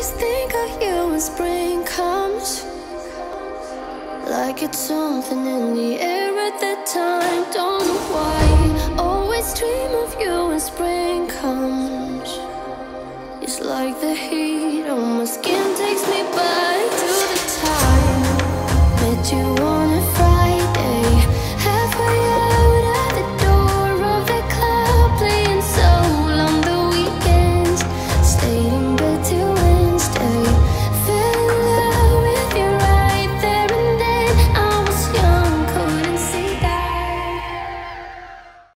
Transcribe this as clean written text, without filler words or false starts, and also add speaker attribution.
Speaker 1: always think of you when spring comes, like it's something in the air at that time. Don't know why.